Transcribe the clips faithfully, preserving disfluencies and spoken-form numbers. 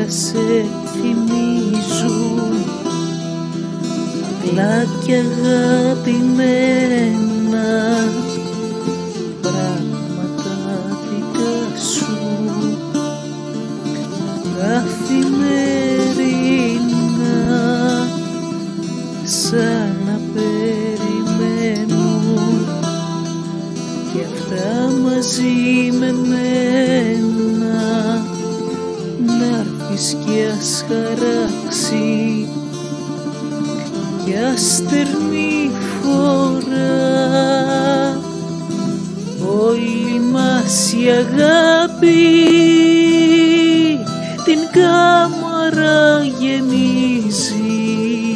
σε θυμίζουν πλάκια αγαπημένα πράγματα δικά σου καθημερινά σαν να περιμένουν κι αυτά μαζί με μένα να'ρθεις κι ας χαράξει κι ας στερνή φορά όλη μας η αγάπη την κάμαρα γεμίζει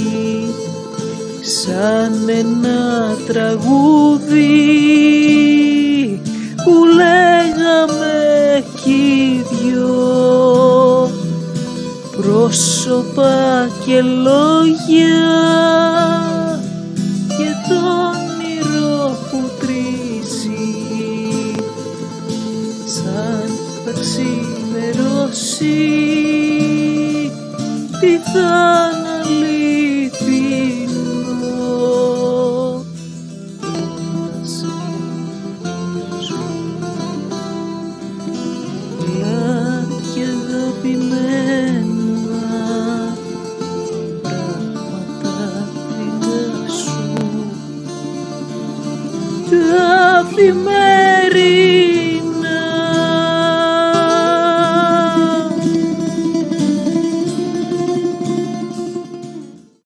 σαν ένα τραγούδι που λέγαμε κι οι δυο, πρόσωπα και λόγια και το όνειρο που τρίζει σαν θα ξημερώσει τι θα είναι αληθινό. Πλάκια αγαπημένα πράγματα δικά σου καθημερινά